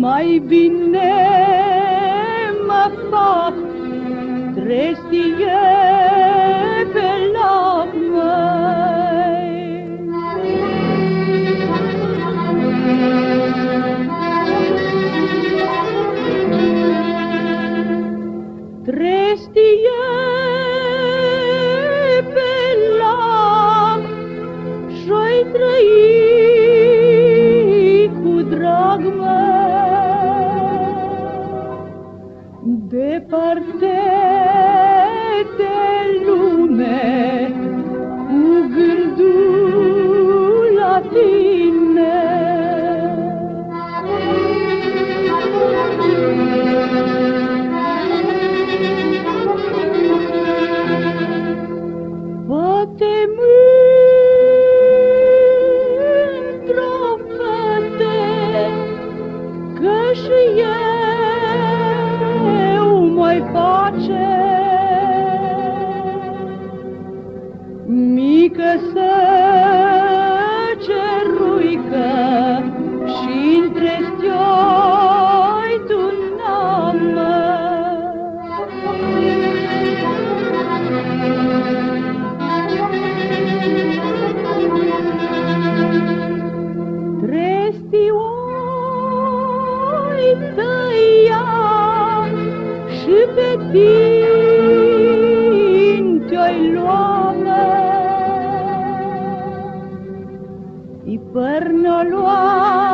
mai bine mă fac trestie pe lac, măi. Trestie pe lac și-oi trăi cu drag, măi, departe de lume, cu gândul la tine. Poate mândră fete, că și eu mai face mică săgeruică și-ntre stioi tu n-amă. Trestioi tăia și pe tine-oi luamă, i părnă lua